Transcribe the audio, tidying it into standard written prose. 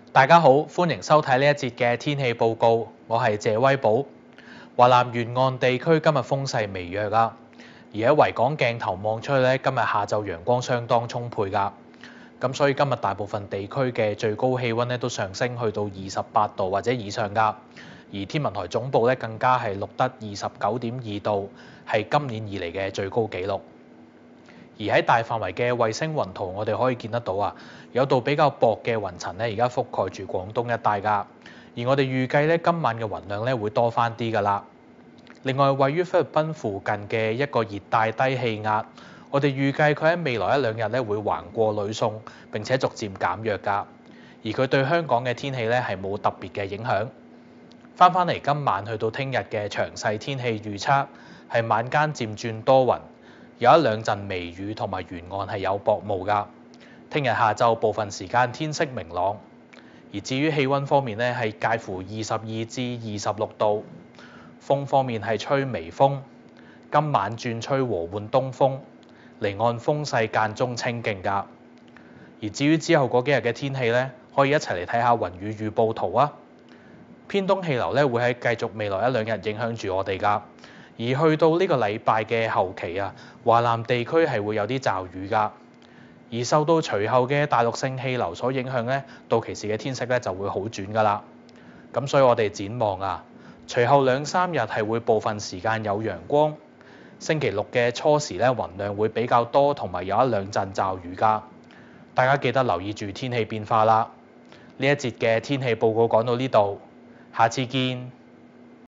大家好，歡迎收睇呢一節嘅天氣報告，我係謝威寶。華南沿岸地區今日風勢微弱㗎，而喺維港鏡頭望出去咧，今日下晝陽光相當充沛㗎。咁所以今日大部分地區嘅最高氣温咧都上升去到28度或者以上㗎。而天文台總部咧更加係錄得29.2度，係今年以嚟嘅最高紀錄。而喺大範圍嘅衛星雲圖，我哋可以見得到啊，有道比較薄嘅雲層咧，而家覆蓋住廣東一帶㗎。而我哋預計咧，今晚嘅雲量咧會多翻啲㗎啦。另外，位於菲律賓附近嘅一個熱帶低氣壓，我哋預計佢喺未來一兩日咧會橫過呂宋，並且逐漸減弱㗎。而佢對香港嘅天氣咧係冇特別嘅影響。翻嚟今晚去到聽日嘅詳細天氣預測係晚間漸轉多雲。有一兩陣微雨，同埋沿岸係有薄霧㗎。聽日下晝部分時間天色明朗，而至於氣温方面咧，係介乎22至26度。風方面係吹微風，今晚轉吹和緩東風，離岸風勢間中清勁㗎。而至於之後嗰幾日嘅天氣咧，可以一齊嚟睇下雲雨預報圖啊。偏東氣流咧會喺繼續未來一兩日影響住我哋㗎。而去到呢個禮拜嘅後期啊，華南地區係會有啲驟雨㗎。而受到隨後嘅大陸性氣流所影響咧，到期時嘅天色咧就會好轉㗎啦。咁所以我哋展望啊，隨後兩三日係會部分時間有陽光。星期六嘅初時咧，雲量會比較多，同埋有一兩陣驟雨㗎。大家記得留意住天氣變化啦。呢一節嘅天氣報告講到呢度，下次見。